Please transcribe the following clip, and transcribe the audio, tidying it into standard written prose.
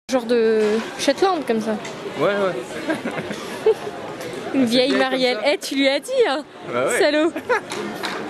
Genre de Shetland comme ça. Ouais, ouais. Une vieille vieille Marielle. comme ça. Eh, tu lui as dit, hein, Bah ouais. salaud.